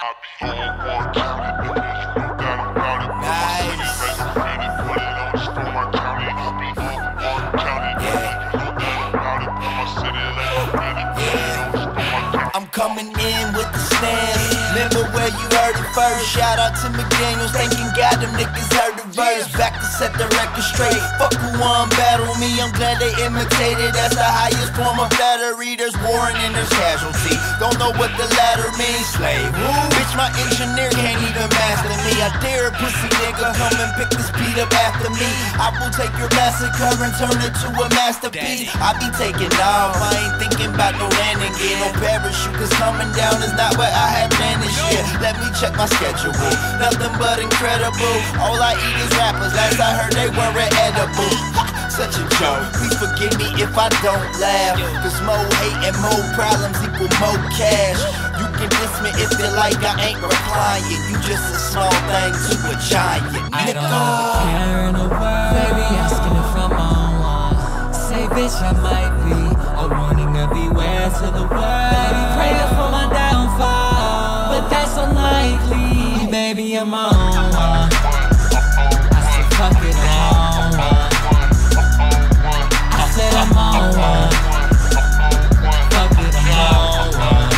I'm coming in with the snares. Remember where you heard it first. Shout out to McDaniels, thanking God them niggas heard the verse. Back to set the record straight. Fuck who won battle me, I'm glad they imitated. That's the highest form of flattery. There's warring and there's casualty. Don't know what the latter means. Slave. Bitch, my engineer can't even master me. I dare a pussy nigga come and pick this beat up after me. I will take your massacre and turn it to a masterpiece. I be taking off, I ain't thinking about no landing gear, no parachute, cause coming down is not what I had planned this year. Let me check my schedule, nothing but incredible. All I eat is rappers, last I heard they weren't edible. Such a joke, please forgive me if I don't laugh, cause more hate and more problems equal more cash. You can diss me if you like, I ain't replying. You just a small thing to a giant, I don't have a care in the world. Baby asking if I'm on one. Say bitch I might be a warning to beware to the world. Baby praying for my downfall, but that's unlikely. Baby I'm on one. I said fuck it, I'm on one. I said I'm on one. Fuck it, I'm on one.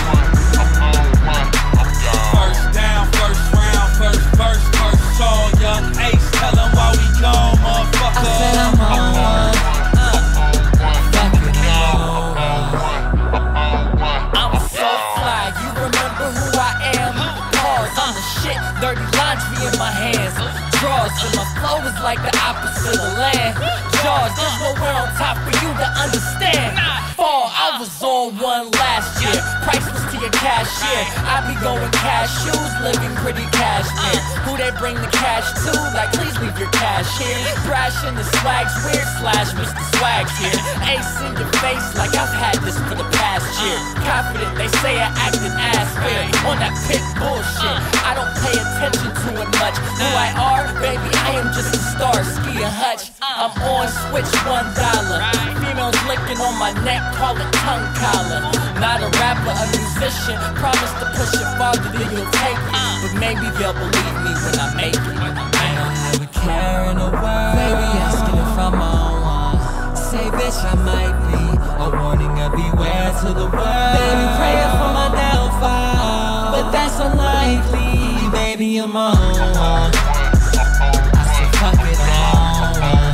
First down, first round, first verse, first song. Young Ace, tell him why we gone, motherfucker. I said I'm on one. Fuck it, I'm on one. I'm so fly, you remember who I am? Pause, I'm the shit, dirty laundry in my hands. Draws, and my flow is like the opposite of land. Jaws, there's nowhere on top for you to understand. Fall, I was on one last year. Priceless to your cashier. I be going cash shoes, living pretty cash in. Who they bring the cash to? Like, please leave your cash here. Brash in the swag's weird, slash Mr. Swag's here. Ace in your face like I've had this for the past year. Confident, they say I act an ass fair. On that pit bullshit, I don't pay attention to it much. Who I are, baby, I am just a star, ski a hutch. I'm on switch $1. Females licking on my neck, call it tongue collar. Not a rapper, a musician. Promise to push it farther than you'll take it. But maybe they'll believe me when I make it. I don't have a care in the world. Baby asking if I'm on one. Say bitch I might be a warning to beware to the world. Baby praying for my downfall, but that's unlikely. Baby I'm on one. I said fuck it, I'm on one.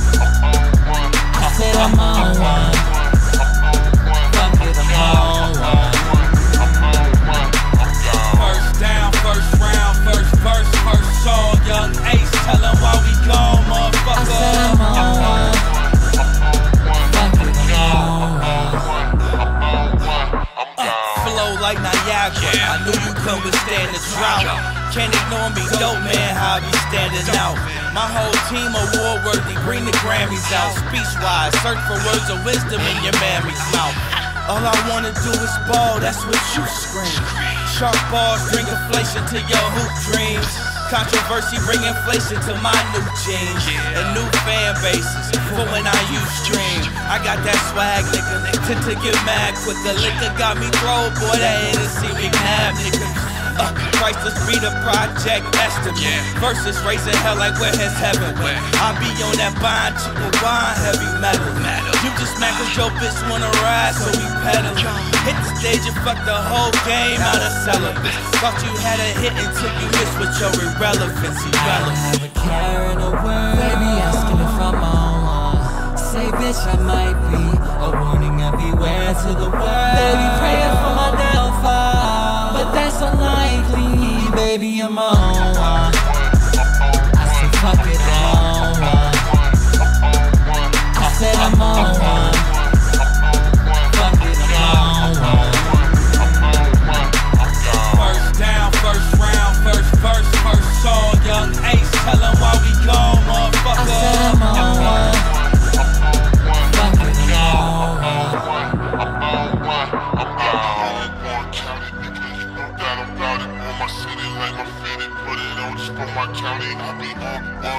I said I'm on one. Fuck it, I'm on one. First down, first round, first verse, first song. Young Ace, tell him why we gone, motherfucker. I said I'm on one. Fuck it, I'm on one. Flow like Niagara, I knew you couldn't withstand the drought. Can't ignore me, dope man, how I be standing out. My whole team award worthy, bring the Grammys out. Speech wise, search for words of wisdom in your mammy's mouth. All I wanna do is ball, that's what you scream. Sharp balls bring inflation to your hoop dreams. Controversy bring inflation to my new jeans. And new fan bases for when I use stream. I got that swag, nigga, tend to get mad quick. The liquor got me throw, boy, that Hennessy me mad, nigga. Priceless be the project estimate. Versus raising hell like where has heaven went. I be on that bond, chicken wine, heavy metal. You just mad cause your bitch wanna ride, so we pedal. Hit the stage and fuck the whole game out of celebrate. Thought you had a hit until you missed with your irrelevancy. I don't have a care in the world. Baby asking if I'm on one. Say bitch I might be a warning to beware to the world. Baby praying for my downfall, but that's unlikely. Baby I'm on one. I said fuck it, I'm on one. I said I'm on one. Fuck it, I'm on one. First down, first round, first verse, first song. Young Ace, tell him why we gone, motherfucker. I said I'm on one. Fuck it, I'm on one. My city like my fitted, put it on just for my county. I be on